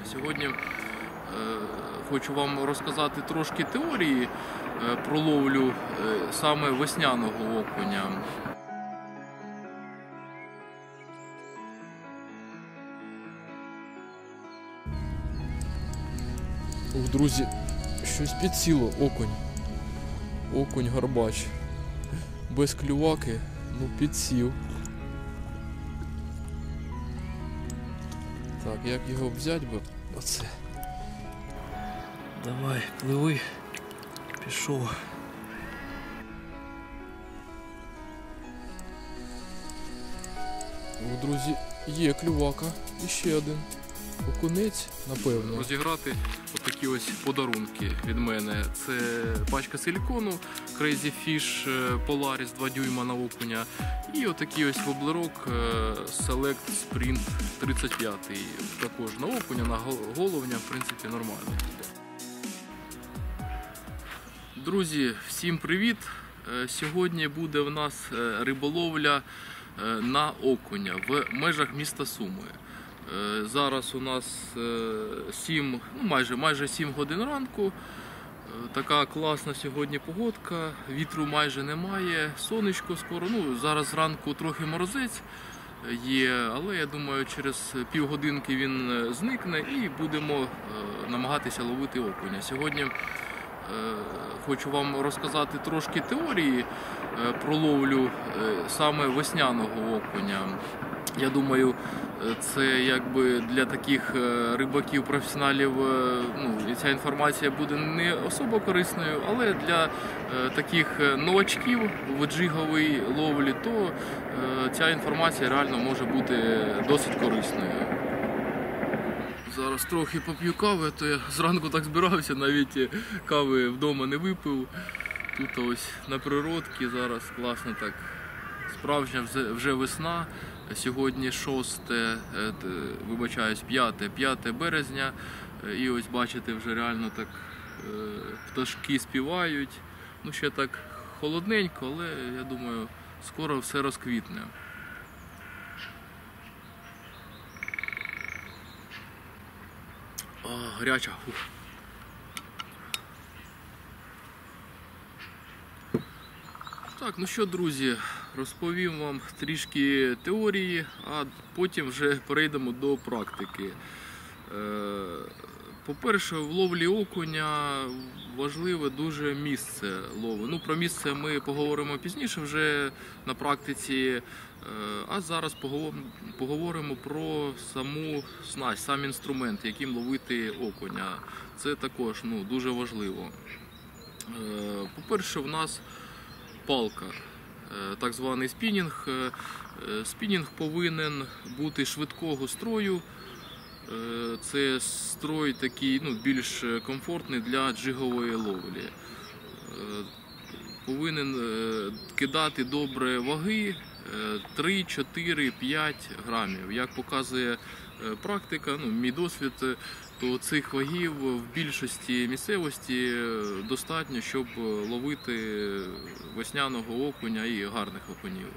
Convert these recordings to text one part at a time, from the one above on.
Сьогодні хочу вам розказати трошки теорії про ловлю саме весняного окуня. Друзі, щось підсіло, окунь. Окунь гарбач. Без клюваки, ну підсів. Так, як його взяти би? Оце. Давай, пливи. Пішов. О, друзі, є клювака. І ще один. Окунець, напевно. Розіграти отакі ось подарунки від мене. Це пачка силікону Crazy Fish Polaris 2 дюйма на окуня. І отакий ось воблерок Select Sprint 35. Також на окуня, на головня, в принципі, нормально. Друзі, всім привіт! Сьогодні буде в нас риболовля на окуня в межах міста Суми. Зараз у нас 7, майже 7 годин ранку. Така класна сьогодні погодка, вітру майже немає, сонечко скоро, зараз зранку трохи морозець є, але я думаю, через півгодинки він зникне і будемо намагатися ловити окуня. Сьогодні хочу вам розказати трошки теорії про ловлю саме весняного окуня. Я думаю, це якби для таких рибаків-професіоналів ця інформація буде не особо корисною, але для таких новачків в джиговій ловлі, то ця інформація реально може бути досить корисною. Зараз трохи поп'ю кави, то я зранку так збирався, навіть кави вдома не випив. Тут ось на природці зараз класно так, справжня вже весна. Сьогодні 5 березня, і ось бачите, вже реально так пташки співають. Ще так холодненько, але я думаю, скоро все розквітне. Гаряча. Так, ну що, друзі, розповім вам трішки теорії, а потім вже перейдемо до практики. По-перше, в ловлі окуня важливе дуже місце лову. Про місце ми поговоримо пізніше вже на практиці, а зараз поговоримо про саму снасть, сам інструмент, яким ловити окуня. Це також дуже важливо. По-перше, в нас палка, так званий спінінг. Спінінг повинен бути швидкого строю. Це строй такий більш комфортний для джигової ловлі. Повинен кидати добре ваги 3, 4, 5 грамів. Як показує практика, мій досвід, то цих вагів в більшості місцевості достатньо, щоб ловити весняного окуня і гарних окунів.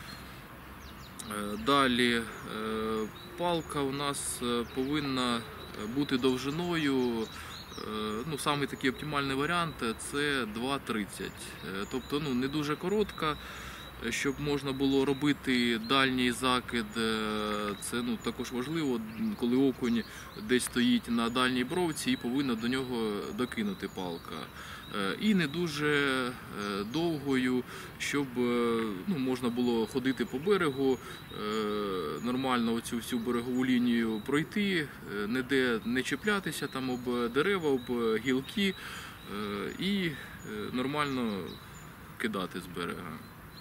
Далі палка у нас повинна бути довжиною, самий такий оптимальний варіант – це 2,30. Тобто не дуже коротка, щоб можна було робити дальній закид. Це також важливо, коли окунь десь стоїть на дальній бровці і повинна до нього докинути палка. І не дуже довгою, щоб можна було ходити по берегу, нормально оцю всю берегову лінію пройти, ніде не чіплятися там об дерева, об гілки і нормально кидати з берега.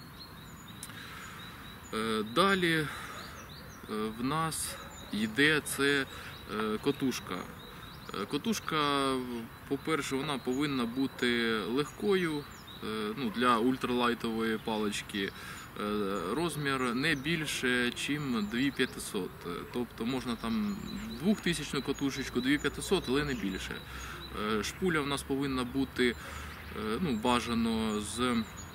Далі в нас йде це котушка. Котушка, по-перше, вона повинна бути легкою для ультралайтової палички. Розмір не більше, ніж 2500. Тобто можна там 2000 котушечку, 2500, але не більше. Шпуля в нас повинна бути бажано з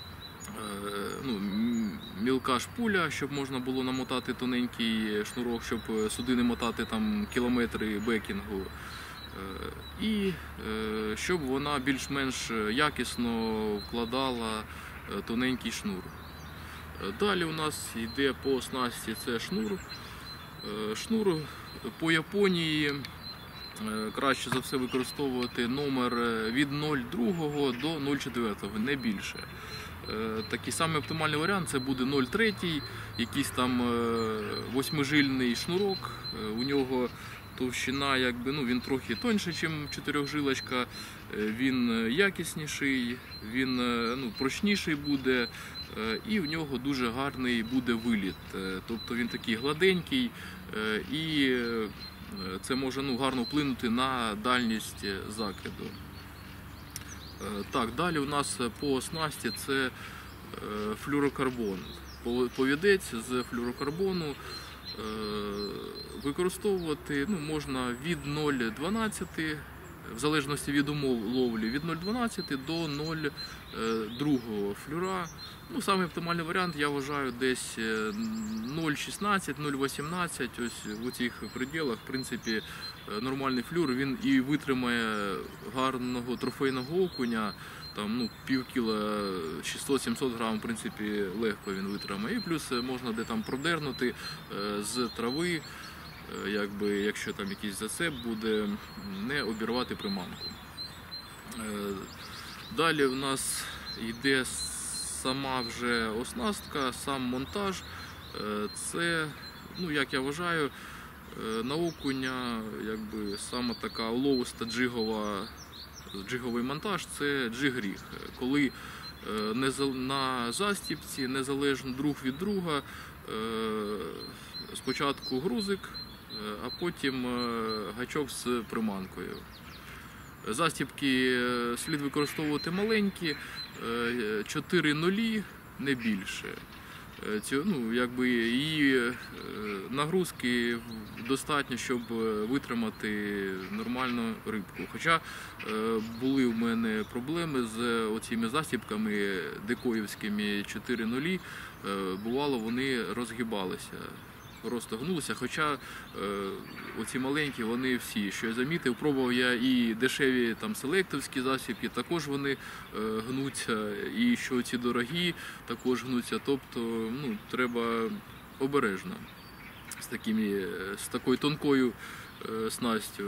мілка шпуля, щоб можна було намотати тоненький шнурок, щоб сюди не мотати там кілометри бекінгу. І щоб вона більш-менш якісно вкладала тоненький шнур. Далі у нас йде по снасті це шнур. Шнур по Японії краще за все використовувати номер від 0,2 до 0,4, не більше. Такий самий оптимальний варіант це буде 0,3, якийсь там восьмижильний шнурок, у нього товщина, він трохи тоньше, ніж чотирьохжилочка, він якісніший, він прочніший буде, і в нього дуже гарний буде виліт. Тобто він такий гладенький, і це може гарно вплинути на дальність закиду. Так, далі у нас по снасті це флюрокарбон. Повідець з флюрокарбону використовувати можна від 0,12, в залежності від умов ловлі, від 0,12 до 0,2 флюра. Самий оптимальний варіант, я вважаю, десь 0,16, 0,18, ось в цих пределах, в принципі, нормальний флюр, він і витримає гарного трофейного окуня, там, пів кіла, 600-700 грам, в принципі, легко він витримає. І плюс можна де там продернути з трави, якщо там якийсь зацеп буде, не обірвати приманку. Далі у нас йде сама вже оснастка, сам монтаж. Це, як я вважаю, на окуня саме така уловиста джиговий монтаж – це джиг-ріг. Коли на застіпці, незалежно друг від друга, спочатку грузик, а потім гачок з приманкою. Застіпки слід використовувати маленькі, 4 нулі, не більше. Її нагрузки достатньо, щоб витримати нормальну рибку. Хоча були в мене проблеми з оціми застіпками декоївськими 4 нулі, бувало вони розгибалися. Просто гнулися, хоча оці маленькі, вони всі, що я замітив, пробував я і дешеві там селектовські засібки, також вони гнуться, і що ці дорогі також гнуться, тобто треба обережно з такою тонкою снастю.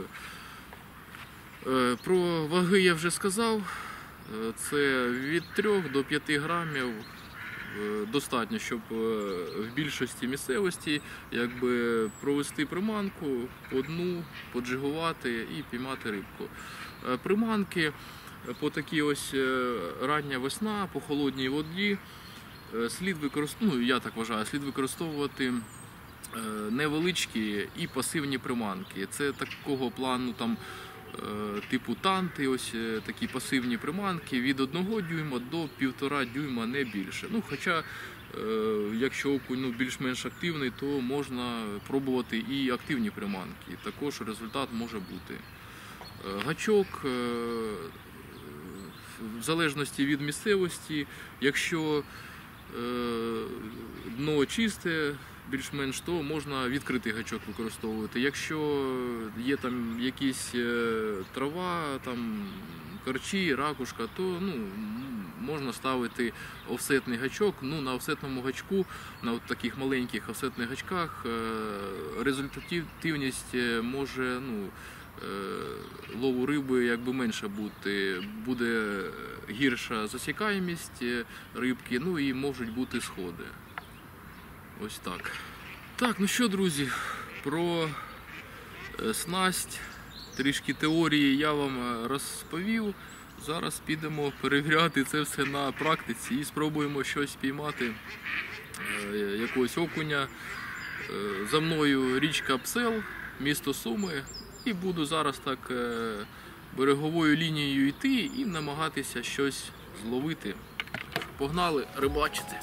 Про ваги я вже сказав, це від 3 до 5 грамів. Достатньо, щоб в більшості місцевості провести приманку, одну, поджигувати і піймати рибку. Приманки по такій ось рання весна, по холодній воді, слід використовувати невеличкі і пасивні приманки. Це такого плану типу танти, ось такі пасивні приманки від 1 дюйма до 1,5 дюйма, не більше. Хоча, якщо окунь більш-менш активний, то можна пробувати і активні приманки. Також результат може бути. Гачок, в залежності від місцевості, якщо дно чисте, більш-менш, то можна відкритий гачок використовувати. Якщо є там якісь трава, корчі, ракушка, то можна ставити офсетний гачок. На офсетному гачку, на таких маленьких офсетних гачках, результативність може лову риби менше бути, буде гірша засікаємість рибки, і можуть бути сходи. Ось так. Так, що, друзі, про снасть, трішки теорії я вам розповів. Зараз підемо перевіряти це все на практиці і спробуємо щось піймати, якогось окуня. За мною річка Псел, місто Суми, і буду зараз так береговою лінією йти і намагатися щось зловити. Погнали рибачити.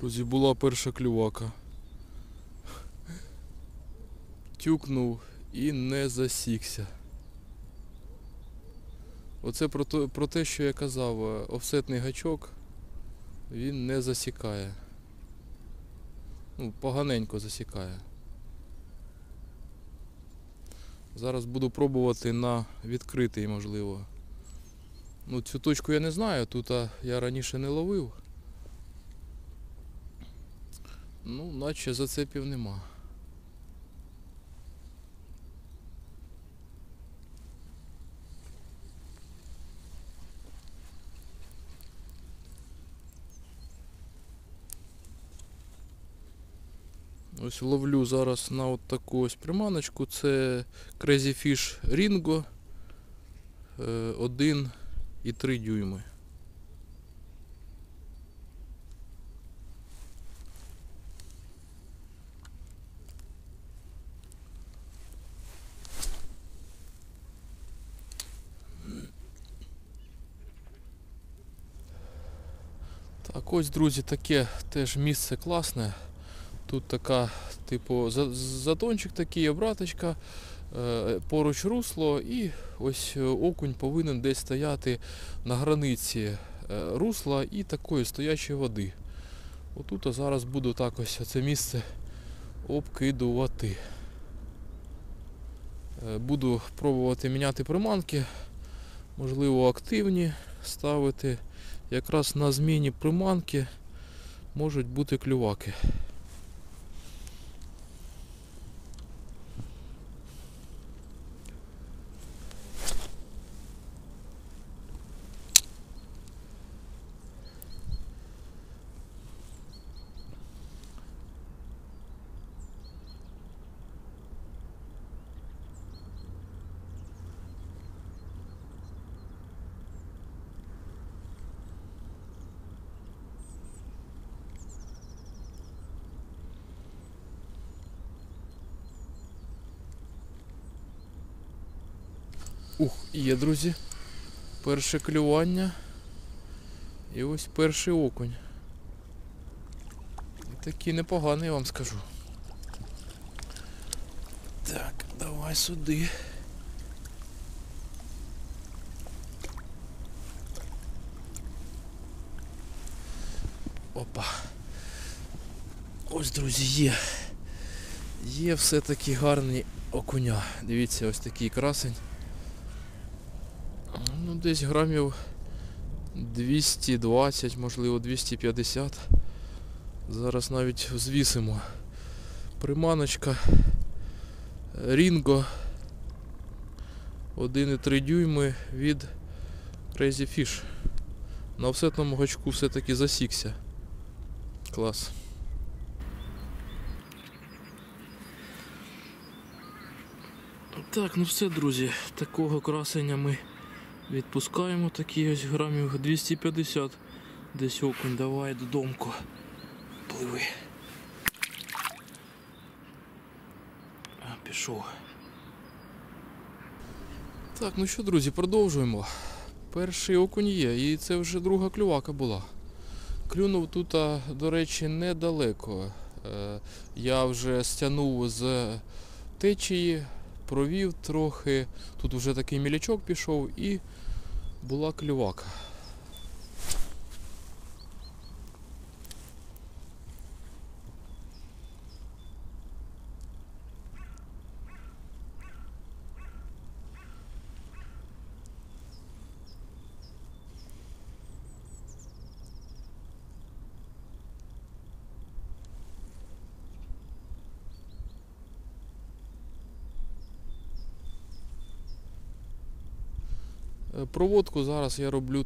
Друзі, була перша клювака. Тюкнув і не засікся. Оце про те, що я казав, офсетний гачок, він не засікає. Ну, поганенько засікає. Зараз буду пробувати на відкритий, можливо. Ну, цю точку я не знаю, тут я раніше не ловив. Ну, наче зацепів нема. Ось ловлю зараз на от таку ось приманочку. Це Crazy Fish Ringo 1,3 дюйми. Так, ось, друзі, таке теж місце класне. Тут така, типу, затончик такий, обраточка, поруч русло, і ось окунь повинен десь стояти на границі русла і такої стоячої води. Отут зараз буду так ось це місце обкидувати. Буду пробувати міняти приманки, можливо активні ставити. Якраз на зміні приманки можуть бути клюваки. Є, друзі, перше клювання і ось перший окунь. І такий непоганий, я вам скажу. Так, давай сюди. Опа. Ось, друзі, є. Є все-таки гарні окуня. Дивіться, ось такий красень. Ну, десь грамів 220, можливо 250. Зараз навіть взвісимо. Приманочка Ringo 1,3 дюйми від Crazy Fish. На офсетному гачку все-таки засікся. Клас. Так, ну все, друзі, такого красення ми відпускаємо, такий ось грамів 250. Десь окунь, давай додомку. Пливи. Пішов. Так, ну що, друзі, продовжуємо. Перший окунь є, і це вже друга клювака була. Клюнув тут, до речі, недалеко. Я вже стягнув з течії, провів трохи, тут вже такий мілячок пішов і була клювака. Проводку зараз я роблю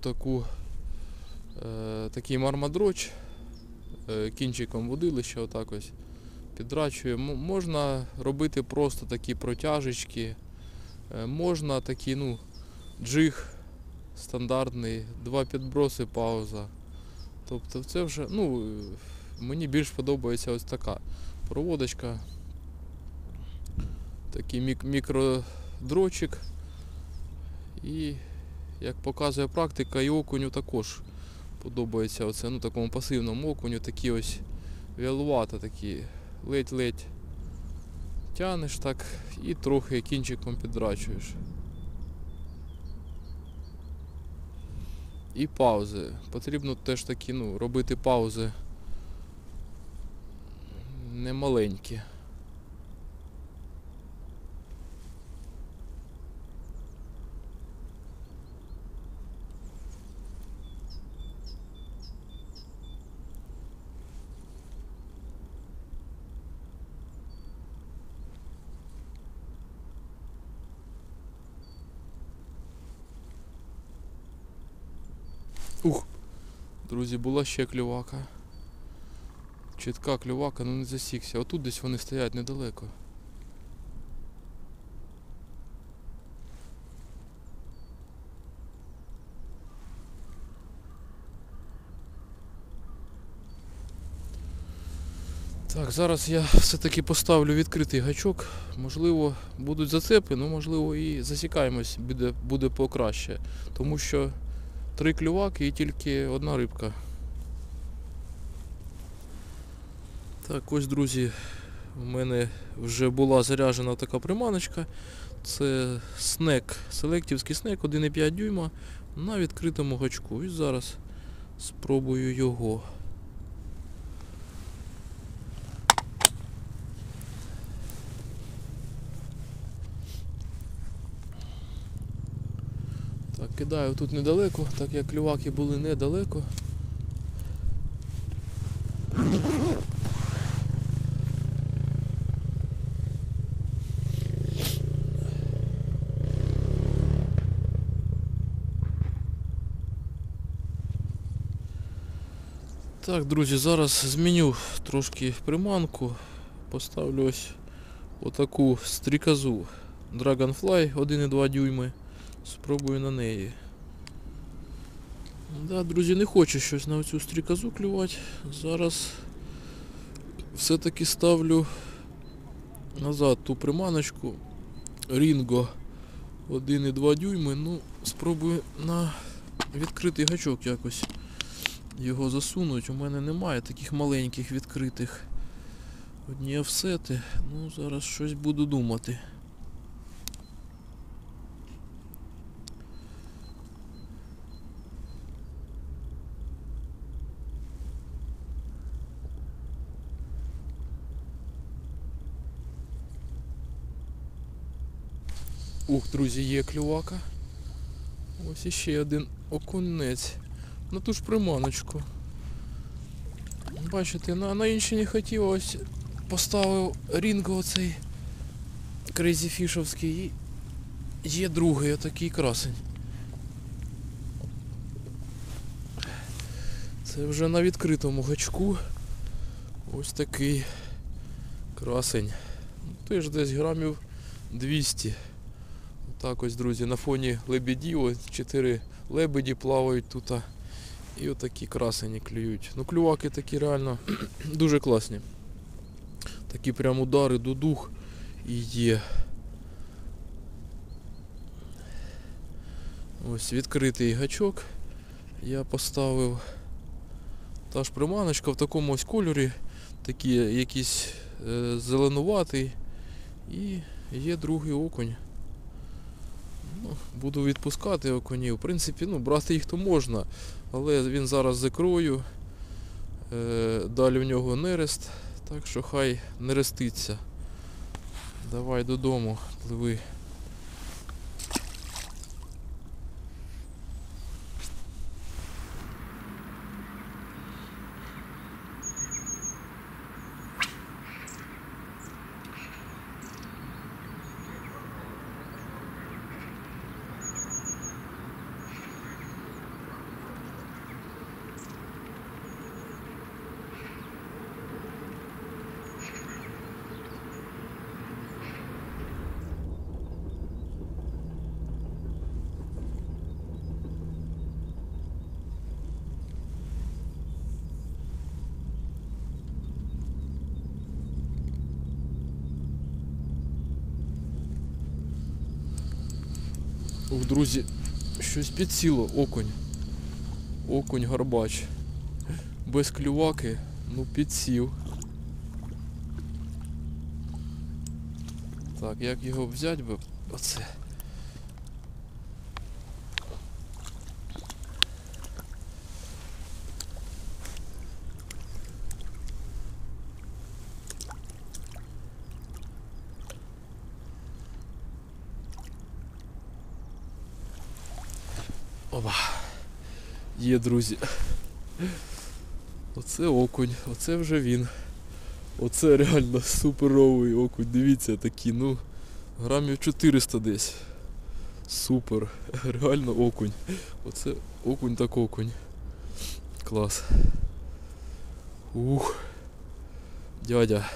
такий мармадроч, кінчиком водилища отак ось підрачую. Можна робити просто такі протяжечки, можна такий, ну, джиг стандартний, 2 підброси, пауза. Тобто це вже, ну, мені більш подобається ось така проводочка, такий мікродрочик. І як показує практика, і окуню також подобається оце, ну, такому пасивному окуню такі ось вялувато такі, ледь-ледь тянеш так і трохи кінчиком підрачуєш. І паузи. Потрібно теж такі, робити паузи немаленькі. Друзі, була ще клювака. Чітка клювака, не засікся. Отут десь вони стоять недалеко. Так, зараз я все-таки поставлю відкритий гачок. Можливо, будуть зацепи, можливо і засікаємось, буде покраще. Тому що 3 клюваки і тільки одна рибка. Так, ось, друзі, у мене вже була заряджена така приманочка. Це снек, селектівський снек 1,5 дюйма на відкритому гачку. І зараз спробую його. Так, кидаю тут недалеко, так як клюваки були недалеко. Так, друзі, зараз зміню трошки приманку, поставлю ось отаку стрікозу Dragonfly 1,2 дюйми, спробую на неї. Да, друзі, не хочу щось на оцю стрікозу клювати, зараз все-таки ставлю назад ту приманочку Ringo 1,2 дюйми, спробую на відкритий гачок якось його засунуть. У мене немає таких маленьких відкритих. Одні офсети. Зараз щось буду думати. Друзі, є клювака. Ось іще один окунець. На ту ж приманочку. Бачите, на інші не хотів, ось поставив Ringo оцей Crazy Fish'овський і є другий отакий красень. Це вже на відкритому гачку. Ось такий красень. Теж десь грамів 200. Так ось, друзі, на фоні лебедів, ось 4 лебеді плавають тут. І отакі красені клюють. Клюваки такі реально дуже класні. Такі прям удари до дух і є. Ось відкритий гачок я поставив. Та ж приманочка в такому ось кольорі, такий якийсь зеленуватий. І є другий окунь. Буду відпускати окунів. В принципі, брати їх то можна, але він зараз з ікрою, далі в нього нерест, так що хай нереститься. Давай додому, пливи. Друзі, щось підсіло, окунь. Окунь-горбач. Без клюваки, підсів. Так, як його взяти би? Оце. Опа. Є, друзі. Оце окунь, оце вже він. Оце реально суперовий окунь. Дивіться, такі, ну, грамів 400 десь. Супер. Реально окунь. Оце окунь так окунь. Клас. Ух. Дядя.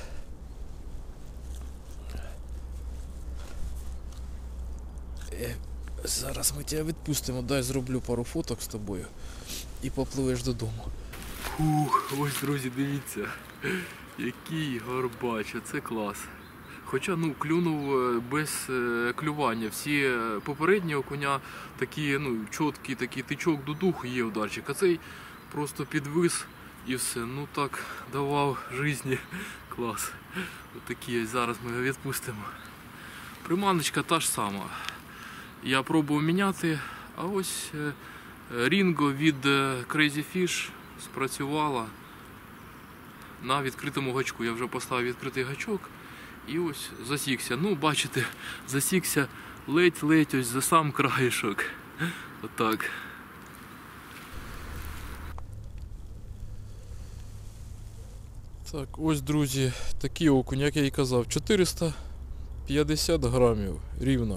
Зараз ми тебе відпустимо, дай зроблю пару фоток з тобою і попливеш додому. Фух, ось, друзі, дивіться, який горбач, це клас. Хоча, ну, клюнув без клювання. Всі попередні окуня такі, ну, чіткий такий тичок до духу є ударчик, а цей просто підвис і все. Ну так, давав житті. Клас. Отакі ось зараз ми його відпустимо. Приманочка та ж сама. Я пробував міняти, а ось Рінго від Crazy Fish спрацювала на відкритому гачку. Я вже поставив відкритий гачок і ось засікся. Ну, бачите, засікся ледь-ледь ось за сам краєшок. Отак. Так, ось, друзі, такий окунь, як я і казав, 450 грамів рівно.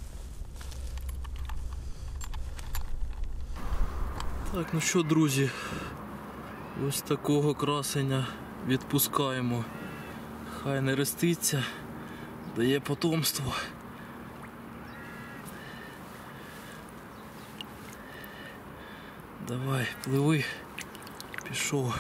Так, ну що, друзі, ось такого красення відпускаємо. Хай не реститься, дає потомство. Давай, пливи, пішов.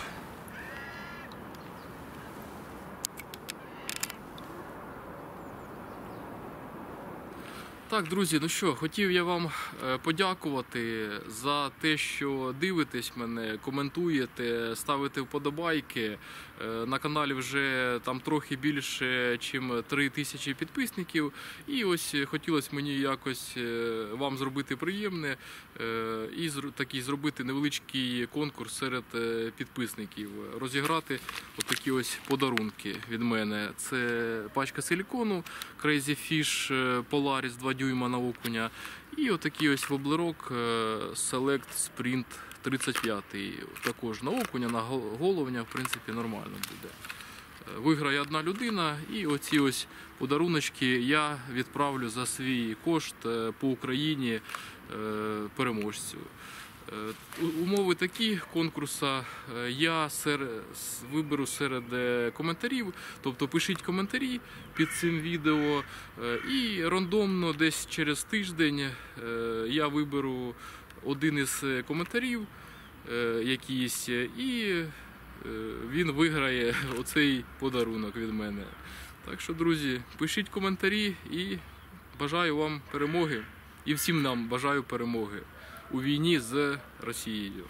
Так, друзі, ну що, хотів я вам подякувати за те, що дивитесь мене, коментуєте, ставите вподобайки. На каналі вже там трохи більше, ніж 3000 підписників. І ось хотілося мені якось вам зробити приємне і такий зробити невеличкий конкурс серед підписників. Розіграти отакі ось подарунки від мене. Це пачка силікону Crazy Fish Polaris 2 дюйма на окуня. І отакий ось воблерок Select Sprint 35. Також на окуня, на головня, в принципі, нормально буде. Виграє одна людина, і оці ось подаруночки я відправлю за свій кошт по Україні переможцю. Умови такі конкурсу я виберу серед коментарів, тобто пишіть коментарі під цим відео і рандомно десь через тиждень я виберу один із коментарів якийсь і він виграє оцей подарунок від мене. Так що, друзі, пишіть коментарі і бажаю вам перемоги. І всім нам бажаю перемоги у війні з Росією.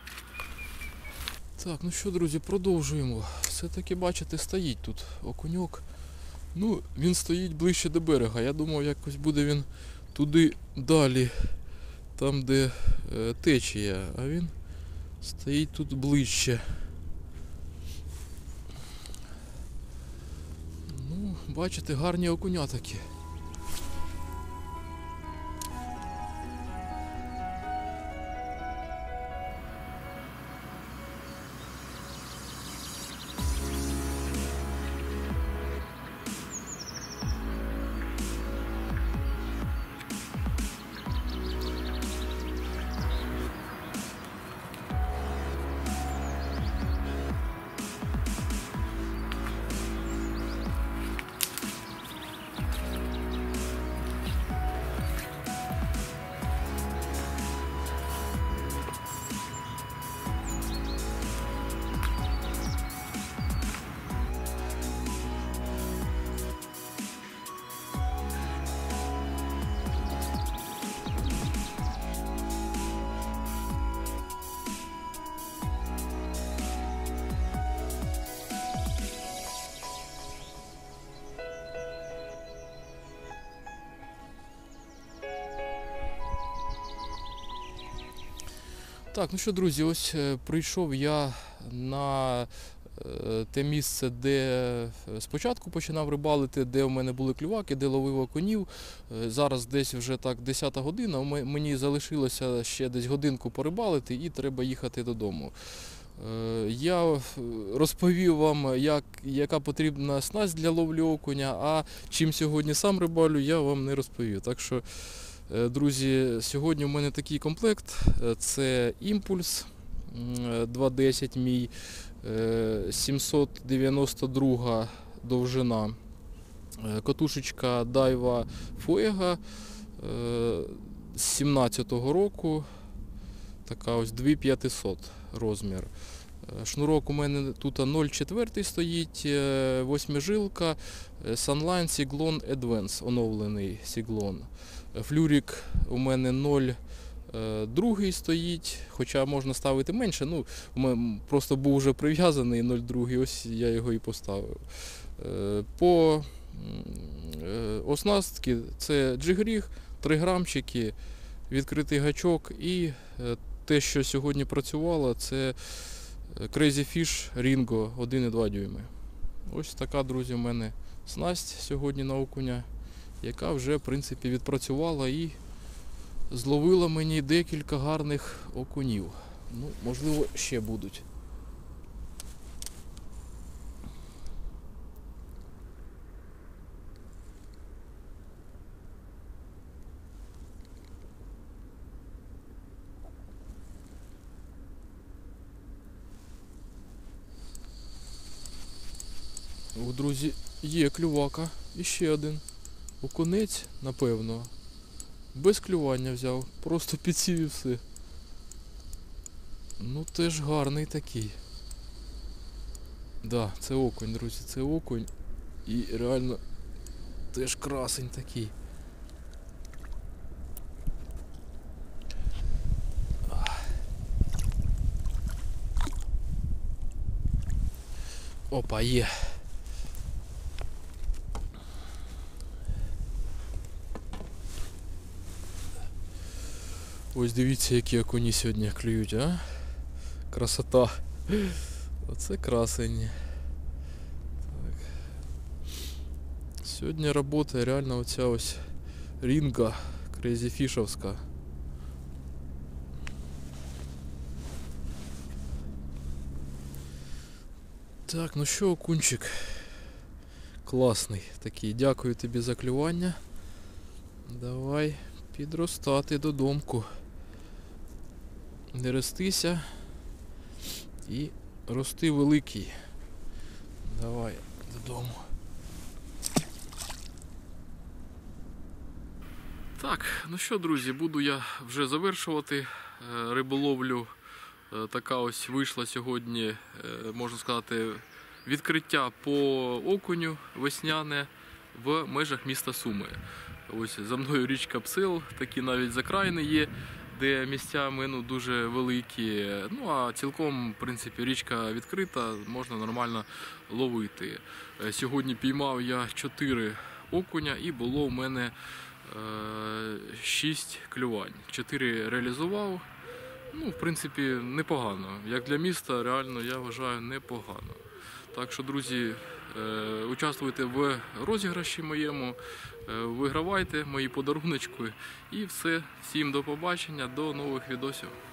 Так, ну що, друзі, продовжуємо. Все-таки, бачите, стоїть тут окуньок. Ну, він стоїть ближче до берега. Я думав, якось буде він туди далі, там де течія, а він стоїть тут ближче. Ну, бачите, гарні окуня такі. Так, ну що, друзі, ось прийшов я на те місце, де спочатку починав рибалити, де у мене були клюваки, де ловив окунів. Зараз десь вже так 10 година, мені залишилося ще десь годинку порибалити і треба їхати додому. Я розповів вам, яка потрібна снасть для ловлі окуня, а чим сьогодні сам рибалю, я вам не розповів. Так що, друзі, сьогодні у мене такий комплект. Це імпульс 2.10 мій, 792 довжина, катушечка Daiwa Fuego з 17-го року, така ось 2500 розмір. Шнурок у мене тут 0,4 стоїть, 8-жилка, Sunline Siglon Advance, оновлений Siglon. Флюрик у мене 0,2 стоїть, хоча можна ставити менше, ну, просто був вже прив'язаний 0,2, ось я його і поставив. По оснастки це джигріг, 3 грамчики, відкритий гачок і те, що сьогодні працювало, це Crazy Fish Ringo 1,2 дюйми. Ось така, друзі, у мене снасть сьогодні на окуня, яка вже, в принципі, відпрацювала і зловила мені декілька гарних окунів. Ну, можливо, ще будуть. О, друзі, є клювака. І ще один. Окунець, напевно. Без клювання взяв. Просто підсів і все. Ну теж гарний такий. Да, це окунь, друзі, це окунь. І реально теж красень такий. Опа, є. Ось дивіться, які окуні сьогодні клюють, а? Красота. Оце красень. Так. Сьогодні робота реально оця ось рінга Crazy Fish'овська. Так, ну що, окунчик? Класний такий. Дякую тобі за клювання. Давай підростати додомку. Не ростися і рости великий. Давай додому. Так, ну що, друзі, буду я вже завершувати риболовлю. Така ось вийшла сьогодні, можна сказати, відкриття по окуню весняне в межах міста Суми. Ось за мною річка Псел, такі навіть закраїни є, де місцями дуже великі. Ну а цілком, в принципі, річка відкрита, можна нормально ловити. Сьогодні піймав я 4 окуня і було в мене 6 клювань. 4 реалізував. Ну, в принципі, непогано. Як для міста, реально, я вважаю, непогано. Так що, друзі, участвуйте в розіграші моєму, вигравайте мої подаруночки і все. Всім до побачення, до нових відосів.